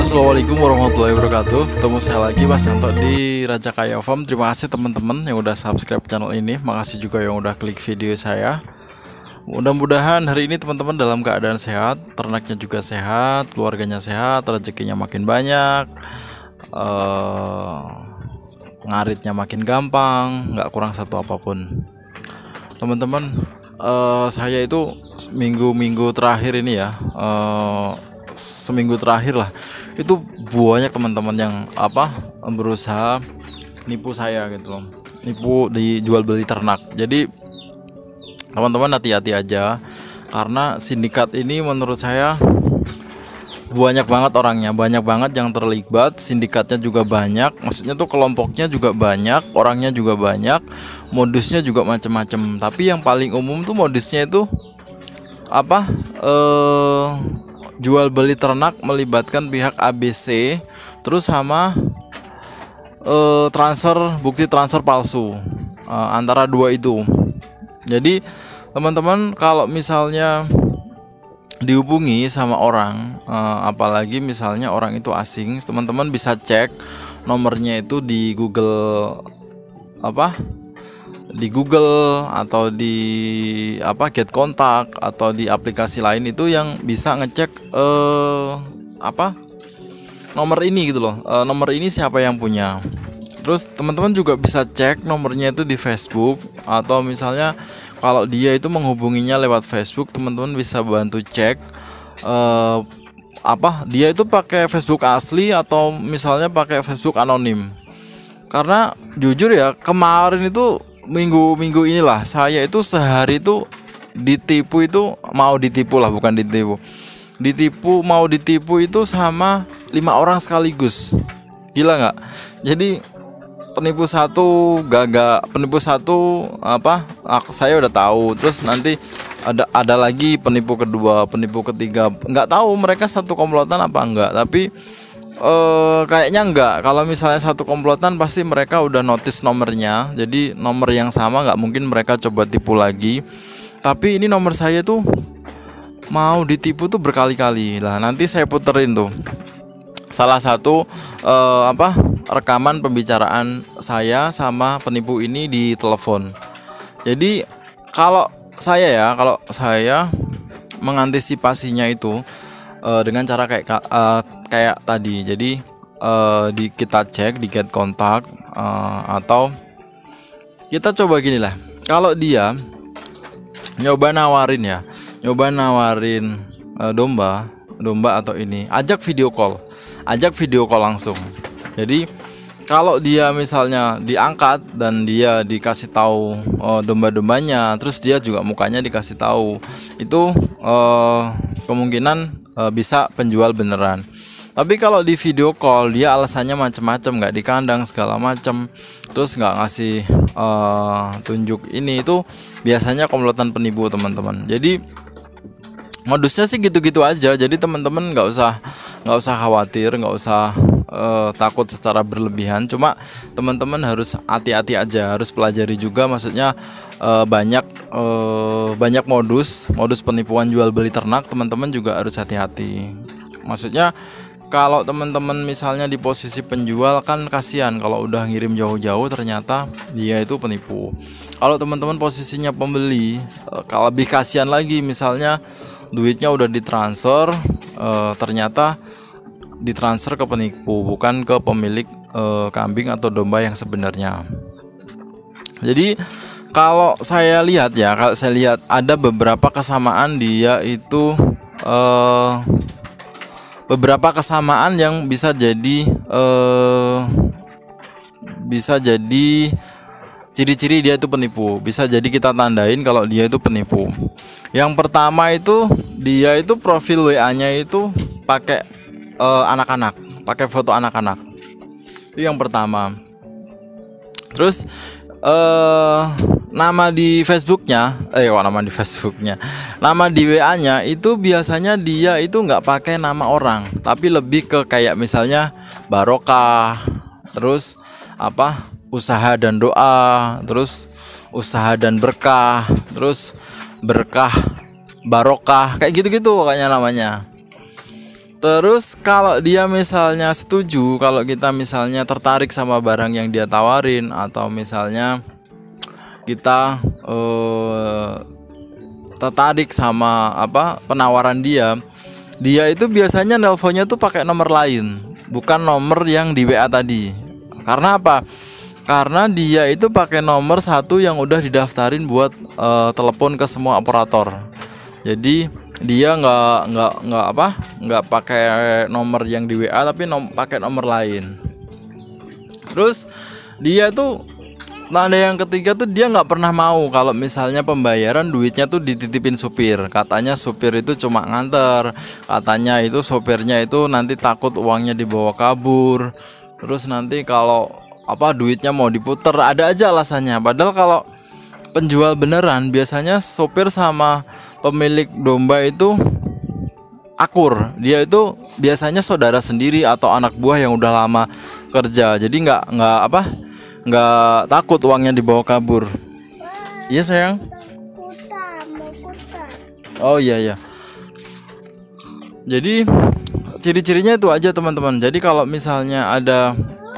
Assalamualaikum warahmatullahi wabarakatuh. Ketemu saya lagi Mas Yanto di Raja Kaya Farm. Terima kasih teman-teman yang udah subscribe channel ini. Makasih juga yang udah klik video saya. Mudah-mudahan hari ini teman-teman dalam keadaan sehat, ternaknya juga sehat, keluarganya sehat, rezekinya makin banyak, ngaritnya makin gampang, nggak kurang satu apapun. Teman-teman, saya itu minggu-minggu terakhir ini ya, seminggu terakhir lah, itu banyak teman-teman yang berusaha nipu saya gitu loh, nipu di jual beli ternak. Jadi teman-teman hati-hati aja, karena sindikat ini menurut saya banyak banget orangnya, banyak banget yang terlibat, sindikatnya juga banyak, maksudnya tuh kelompoknya juga banyak, orangnya juga banyak, modusnya juga macam-macam. Tapi yang paling umum tuh modusnya itu jual beli ternak melibatkan pihak ABC, terus sama bukti transfer palsu, antara dua itu. Jadi teman-teman kalau misalnya dihubungi sama orang, apalagi misalnya orang itu asing, teman-teman bisa cek nomornya itu di Google, atau di Get Kontak atau di aplikasi lain itu yang bisa ngecek nomor ini gitu loh, nomor ini siapa yang punya. Terus teman-teman juga bisa cek nomornya itu di Facebook, atau misalnya kalau dia itu menghubunginya lewat Facebook, teman-teman bisa bantu cek dia itu pakai Facebook asli atau misalnya pakai Facebook anonim. Karena jujur ya, kemarin itu minggu inilah saya itu sehari itu ditipu, itu mau ditipu itu sama 5 orang sekaligus. Gila nggak? Jadi penipu satu saya udah tahu, terus nanti ada lagi penipu kedua, penipu ketiga, nggak tahu mereka satu komplotan apa enggak, tapi kayaknya enggak. Kalau misalnya satu komplotan pasti mereka udah notice nomornya, jadi nomor yang sama nggak mungkin mereka coba tipu lagi. Tapi ini nomor saya tuh mau ditipu tuh berkali-kali lah. Nanti saya puterin tuh salah satu rekaman pembicaraan saya sama penipu ini di telepon. Jadi kalau saya mengantisipasinya itu dengan cara kayak tadi. Jadi kita cek di Get Kontak, atau kita coba gini lah. Kalau dia nyoba nawarin domba atau ini, ajak video call langsung. Jadi kalau dia misalnya diangkat dan dia dikasih tahu domba-dombanya, terus dia juga mukanya dikasih tahu, itu kemungkinan bisa penjual beneran. Tapi kalau di video call dia alasannya macam-macam, nggak di kandang segala macam, terus nggak ngasih tunjuk ini, itu biasanya komplotan penipu teman-teman. Jadi modusnya sih gitu-gitu aja. Jadi teman-teman nggak usah khawatir, nggak usah takut secara berlebihan. Cuma teman-teman harus hati-hati aja, harus pelajari juga. Maksudnya banyak modus penipuan jual beli ternak, teman-teman juga harus hati-hati. Maksudnya kalau teman-teman misalnya di posisi penjual, kan kasihan kalau udah ngirim jauh-jauh ternyata dia itu penipu. Kalau teman-teman posisinya pembeli, kalau lebih kasihan lagi, misalnya duitnya udah ditransfer, ternyata ditransfer ke penipu, bukan ke pemilik kambing atau domba yang sebenarnya. Jadi kalau saya lihat ada beberapa kesamaan dia itu, beberapa kesamaan yang bisa jadi ciri-ciri dia itu penipu. Bisa jadi kita tandain kalau dia itu penipu. Yang pertama itu, dia itu profil WA-nya itu pakai anak-anak, pakai foto anak-anak. Itu yang pertama. Terus nama di WA-nya itu biasanya dia itu nggak pakai nama orang, tapi lebih ke kayak misalnya barokah, terus usaha dan doa, terus usaha dan berkah, terus berkah barokah, kayak gitu-gitu kayaknya namanya. Terus kalau dia misalnya setuju, kalau kita misalnya tertarik sama barang yang dia tawarin, atau misalnya kita tertarik sama penawaran dia itu biasanya nelponnya tuh pakai nomor lain, bukan nomor yang di WA tadi. Karena apa? Karena dia itu pakai nomor satu yang udah didaftarin buat telepon ke semua operator. Jadi dia nggak pakai nomor yang di WA, tapi pakai nomor lain. Terus dia tuh tanda yang ketiga tuh, dia nggak pernah mau kalau misalnya pembayaran duitnya tuh dititipin supir. Katanya supir itu cuma nganter, katanya itu sopirnya itu nanti takut uangnya dibawa kabur. Terus nanti kalau duitnya mau diputer, ada aja alasannya. Padahal kalau penjual beneran biasanya sopir sama pemilik domba itu akur. Dia itu biasanya saudara sendiri atau anak buah yang udah lama kerja. Jadi nggak takut uangnya dibawa kabur. Iya sayang. Oh iya. Jadi ciri-cirinya itu aja teman-teman. Jadi kalau misalnya ada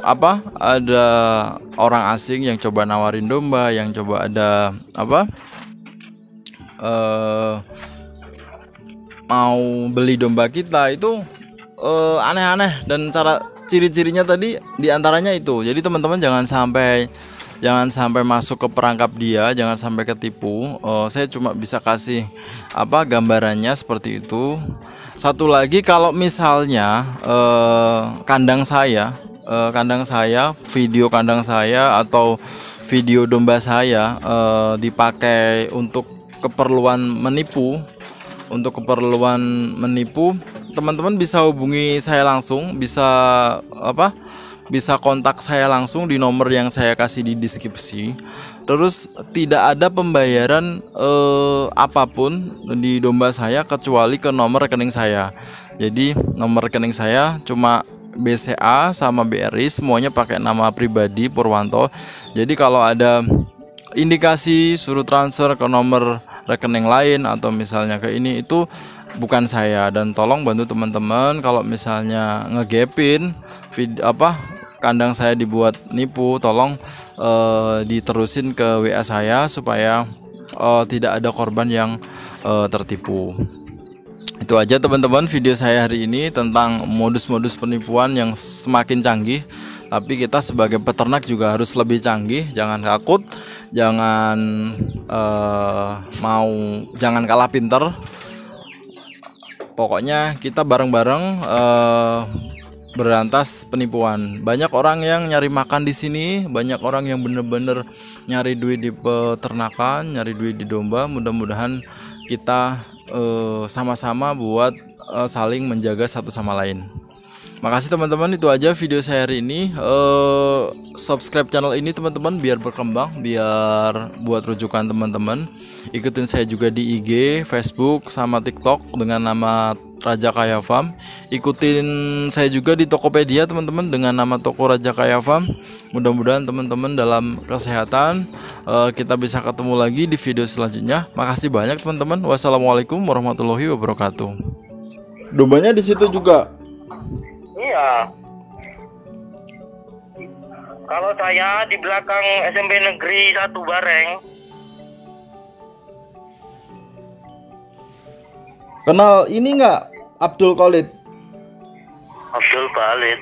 orang asing yang coba nawarin domba, yang coba mau beli domba kita, itu aneh-aneh. Dan ciri-cirinya tadi diantaranya itu. Jadi teman-teman jangan sampai masuk ke perangkap dia, jangan sampai ketipu. Saya cuma bisa kasih gambarannya seperti itu. Satu lagi, kalau misalnya kandang saya, video kandang saya atau video domba saya dipakai untuk keperluan menipu, teman-teman bisa hubungi saya langsung, bisa kontak saya langsung di nomor yang saya kasih di deskripsi. Terus tidak ada pembayaran apapun di domba saya kecuali ke nomor rekening saya. Jadi nomor rekening saya cuma BCA sama BRI, semuanya pakai nama pribadi Purwanto. Jadi kalau ada indikasi suruh transfer ke nomor rekening lain atau misalnya ke ini, itu bukan saya. Dan tolong bantu teman-teman kalau misalnya ngegepin kandang saya dibuat nipu, tolong diterusin ke WA saya supaya tidak ada korban yang tertipu. Itu aja teman-teman video saya hari ini tentang modus-modus penipuan yang semakin canggih. Tapi kita sebagai peternak juga harus lebih canggih. Jangan takut, jangan kalah pinter. Pokoknya kita bareng-bareng berantas penipuan. Banyak orang yang nyari makan di sini, banyak orang yang bener-bener nyari duit di peternakan, nyari duit di domba. Mudah-mudahan kita sama-sama buat saling menjaga satu sama lain. Makasih teman-teman, itu aja video saya hari ini. Subscribe channel ini teman-teman biar berkembang, biar buat rujukan teman-teman. Ikutin saya juga di IG, Facebook, sama TikTok dengan nama Raja Kaya Farm. Ikutin saya juga di Tokopedia teman-teman dengan nama Toko Raja Kaya Farm. Mudah-mudahan teman-teman dalam kesehatan. Kita bisa ketemu lagi di video selanjutnya. Makasih banyak teman-teman. Wassalamualaikum warahmatullahi wabarakatuh. Dombanya di situ juga. Iya. Kalau saya di belakang SMP Negeri 1 Bareng. Kenal ini nggak? Abdul Khalid. Abdul Khalid.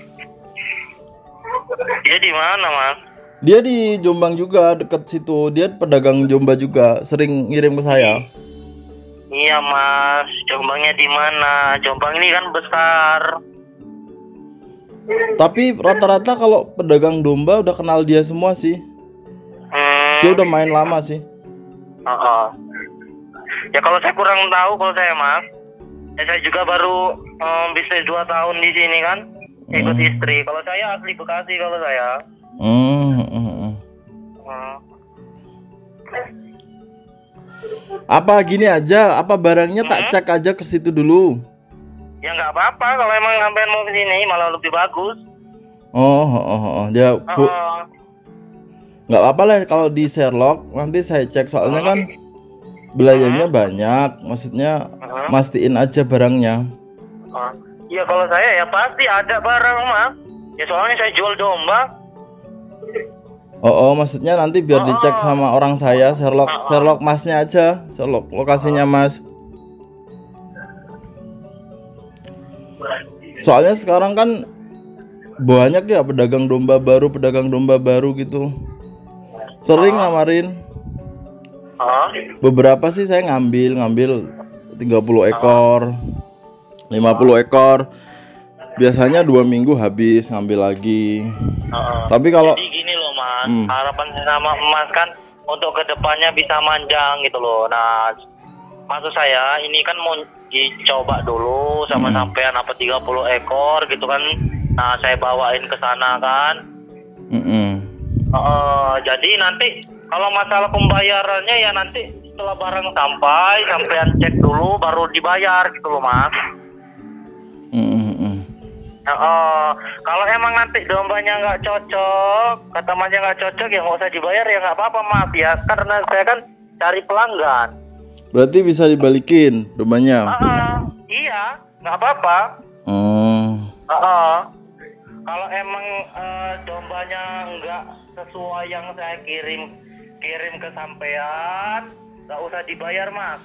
Dia di mana, Mas? Dia di Jombang juga, deket situ. Dia pedagang domba juga, sering ngirim ke saya. Iya, Mas. Jombangnya di mana? Jombang ini kan besar. Tapi rata-rata kalau pedagang domba udah kenal dia semua sih. Dia udah main lama sih. Ya kalau saya kurang tahu kalau saya, Mas. Ya, saya juga baru bisnis 2 tahun di sini kan, ikut istri. Kalau saya asli Bekasi kalau saya. Apa gini aja, apa barangnya tak cek aja ke situ dulu? Ya nggak apa-apa, kalau emang sampai mau ke sini malah lebih bagus. Ya Bu. Nggak apa-apa lah kalau di Sherlock, nanti saya cek soalnya kan belanjanya banyak, maksudnya mastiin aja barangnya. Ya kalau saya ya pasti ada barang mas. Ya soalnya saya jual domba. Oh, maksudnya nanti biar dicek sama orang saya, Sherlock masnya aja, Sherlock lokasinya mas. Soalnya sekarang kan banyak ya pedagang domba baru gitu. Sering namarin. Beberapa sih saya ngambil 30 ekor, 50 ekor. Biasanya 2 minggu habis ngambil lagi. Tapi kalau jadi gini loh mas, harapan saya sama emas kan untuk kedepannya bisa manjang gitu loh. Nah, maksud saya ini kan mau dicoba dulu sama sampean apa 30 ekor gitu kan. Nah, saya bawain ke sana kan. Jadi nanti kalau masalah pembayarannya ya nanti setelah barang sampean cek dulu baru dibayar gitu loh mas. Kalau emang nanti dombanya nggak cocok, kata masnya nggak cocok ya nggak usah dibayar ya nggak apa-apa maaf ya, karena saya kan cari pelanggan. Berarti bisa dibalikin dombanya? Iya, nggak apa-apa. Kalau emang dombanya nggak sesuai yang saya kirim ke sampean, nggak usah dibayar mas.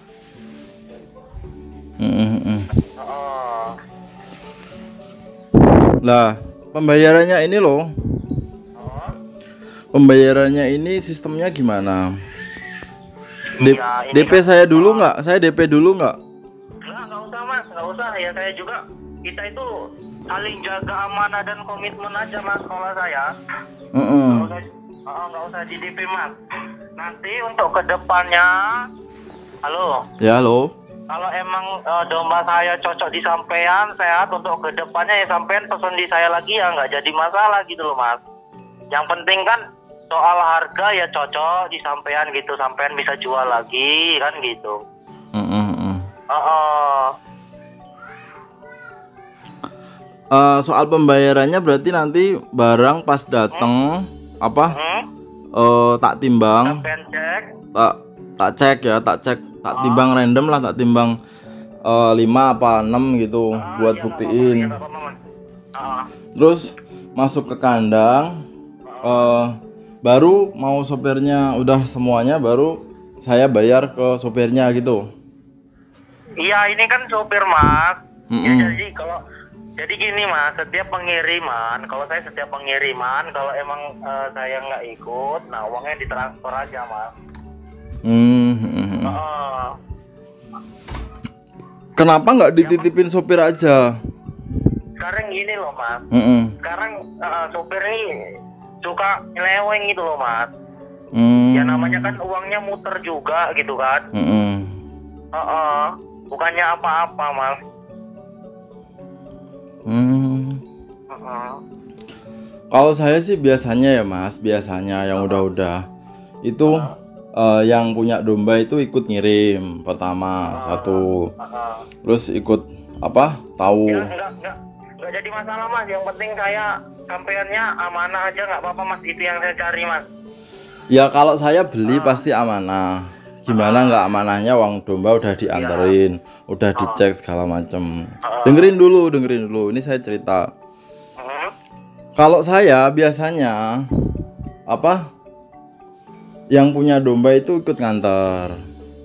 Lah, pembayarannya ini loh. Pembayarannya ini sistemnya gimana? DP saya dulu nggak? Saya DP dulu nggak? Nggak usah mas, nggak usah. Ya saya juga, kita itu saling jaga amanah dan komitmen aja mas kalau saya. Nggak usah di DP mas. Nanti untuk kedepannya, halo. Ya halo. Kalau emang domba saya cocok di sampean, sehat untuk kedepannya ya sampean pesan di saya lagi ya nggak jadi masalah gitu loh mas. Yang penting kan soal harga ya cocok di sampean gitu, sampean bisa jual lagi kan gitu. Soal pembayarannya berarti nanti barang pas datang tak timbang, tak timbang random lah, tak timbang 5 apa 6 gitu buat buktiin. Terus masuk ke kandang, baru mau sopirnya udah semuanya baru saya bayar ke sopirnya gitu. Iya, ini kan sopir mas. Ya, jadi gini mas, setiap pengiriman, kalau emang saya nggak ikut, nah uangnya ditransfer aja mas. Kenapa nggak dititipin sopir aja? Sekarang gini loh mas, sekarang sopir ini suka nyeleweng gitu loh mas. Ya namanya kan uangnya muter juga gitu kan. Bukannya apa-apa mas. Kalau saya sih biasanya ya mas, yang udah itu yang punya domba itu ikut ngirim pertama satu, terus ikut tahu. Nggak jadi masalah mas, yang penting saya sampeannya amanah aja nggak apa-apa mas, itu yang saya cari mas. Ya kalau saya beli pasti amanah. Gimana nggak amanahnya, uang domba udah dianterin, udah dicek segala macem. Dengerin dulu, ini saya cerita. Kalau saya biasanya yang punya domba itu ikut nganter,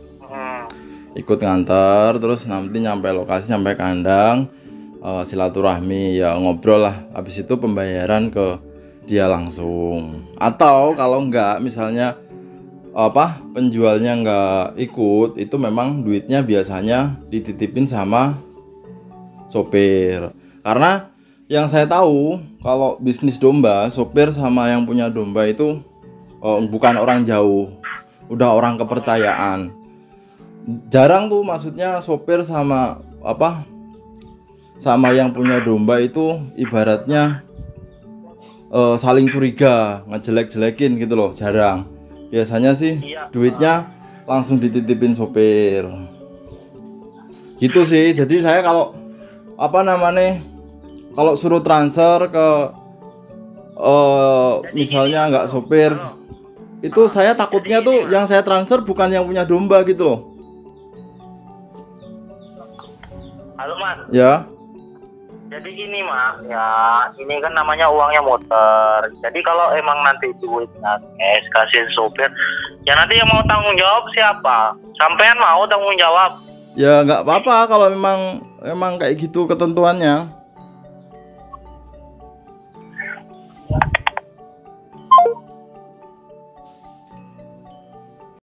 terus nanti nyampe lokasi, nyampe kandang, silaturahmi ya, ngobrol lah. Habis itu pembayaran ke dia langsung. Atau kalau enggak, misalnya penjualnya enggak ikut, itu memang duitnya biasanya dititipin sama sopir. Karena yang saya tahu, kalau bisnis domba, sopir sama yang punya domba itu bukan orang jauh, udah orang kepercayaan. Jarang tuh, maksudnya sopir sama yang punya domba itu ibaratnya saling curiga, ngejelek-jelekin gitu loh, jarang. Biasanya sih duitnya langsung dititipin sopir. Gitu sih. Jadi saya kalau kalau suruh transfer ke misalnya nggak sopir, itu saya takutnya tuh yang saya transfer bukan yang punya domba gitu loh. Halo mas. Ya. Jadi gini mak, ya ini kan namanya uangnya motor. Jadi kalau emang nanti duitnya cash kasih sopir, ya nanti yang mau tanggung jawab siapa? Sampean mau tanggung jawab? Ya nggak apa-apa kalau memang kayak gitu ketentuannya.